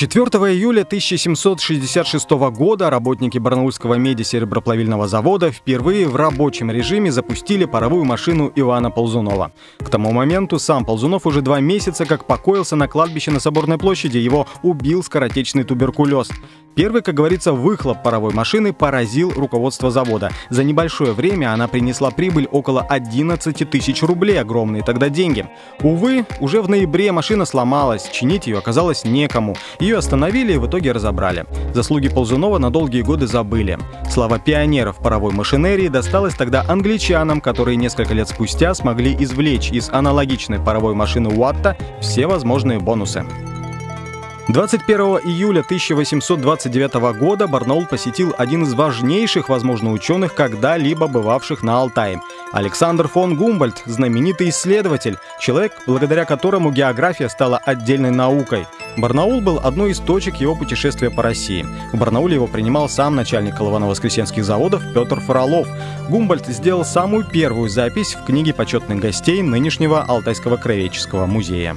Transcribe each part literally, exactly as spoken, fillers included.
четвёртого июля тысяча семьсот шестьдесят шестого года работники Барнаульского меди-сереброплавильного завода впервые в рабочем режиме запустили паровую машину Ивана Ползунова. К тому моменту сам Ползунов уже два месяца как покоился на кладбище на Соборной площади, его убил скоротечный туберкулез. Первый, как говорится, выхлоп паровой машины поразил руководство завода. За небольшое время она принесла прибыль около одиннадцати тысяч рублей, огромные тогда деньги. Увы, уже в ноябре машина сломалась, чинить ее оказалось некому. Ее остановили и в итоге разобрали. Заслуги Ползунова на долгие годы забыли. Слава пионеров паровой машинерии досталась тогда англичанам, которые несколько лет спустя смогли извлечь из аналогичной паровой машины Уатта все возможные бонусы. двадцать первого июля тысяча восемьсот двадцать девятого года Барнаул посетил один из важнейших, возможно, ученых, когда-либо бывавших на Алтае. Александр фон Гумбольдт, знаменитый исследователь, человек, благодаря которому география стала отдельной наукой. Барнаул был одной из точек его путешествия по России. В Барнауле его принимал сам начальник Головано-Воскресенских заводов Петр Фролов. Гумбольдт сделал самую первую запись в книге почетных гостей нынешнего Алтайского краеведческого музея.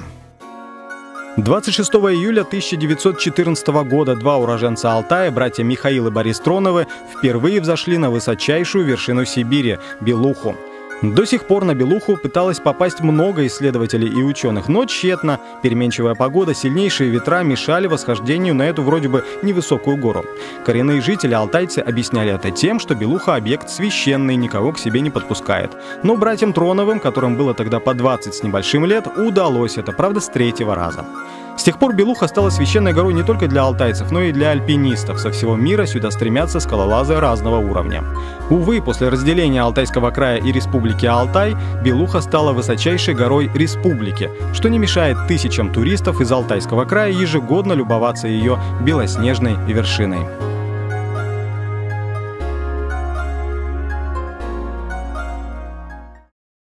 двадцать шестого июля тысяча девятьсот четырнадцатого года два уроженца Алтая, братья Михаил и Борис Троновы, впервые взошли на высочайшую вершину Сибири – Белуху. До сих пор на Белуху пыталось попасть много исследователей и ученых, но тщетно. Переменчивая погода, сильнейшие ветра мешали восхождению на эту вроде бы невысокую гору. Коренные жители алтайцы объясняли это тем, что Белуха – объект священный, никого к себе не подпускает. Но братьям Троновым, которым было тогда по двадцать с небольшим лет, удалось это, правда, с третьего раза. С тех пор Белуха стала священной горой не только для алтайцев, но и для альпинистов. Со всего мира сюда стремятся скалолазы разного уровня. Увы, после разделения Алтайского края и Республики Алтай, Белуха стала высочайшей горой республики, что не мешает тысячам туристов из Алтайского края ежегодно любоваться ее белоснежной вершиной.